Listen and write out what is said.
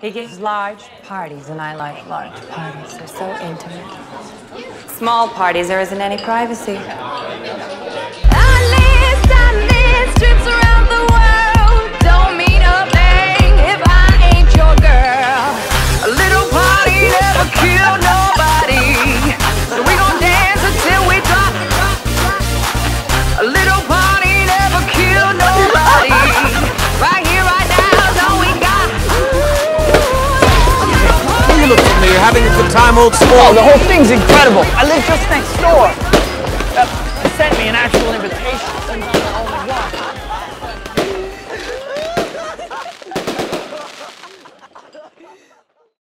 He gives large parties, and I like large parties. They're so intimate. Small parties, there isn't any privacy. Trips around the world don't mean a thing if I ain't your girl. A little party never killed nobody, so we gon' dance until we drop. A little party never killed nobody. Right here, right now is all we got. You look at me, you're having a good time, old sport. Oh, the whole thing's incredible. I live just next door. They sent me an actual